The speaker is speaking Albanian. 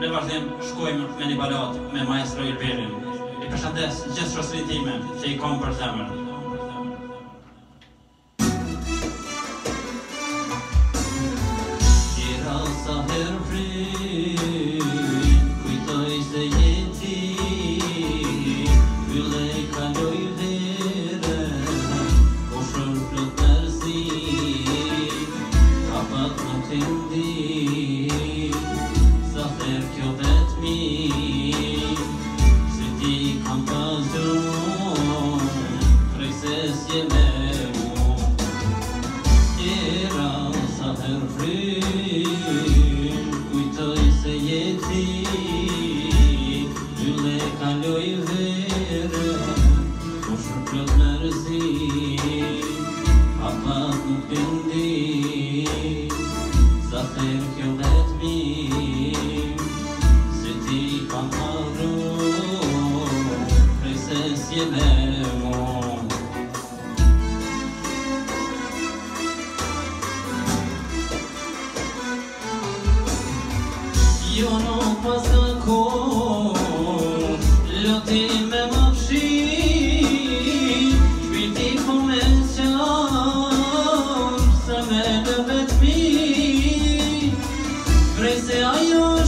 Në vazhdim shkojmë me një balad me maestro Ilberin. I përshëndes gjithë shoqërinë time që i kam për zemër. Qira sa herë frit, kujtoj se je ti, ylle kaloj vere, po shër plot mërzi, apat nuk të ndi. Kjo vetëmi, se ti kam pasun, prej se s'je me mu. Qira sa herë frin, kujtoj se je ti, ylle kaloj vere, po shër plot mërzi, apat nuk bindi, sa herë kjo vetëmi, kam marru, prej se s'je me mu. Jo nuk pas ka kohë, loti me më fshi, shpirti po me qanë, se me të vetëmi, prej se ajo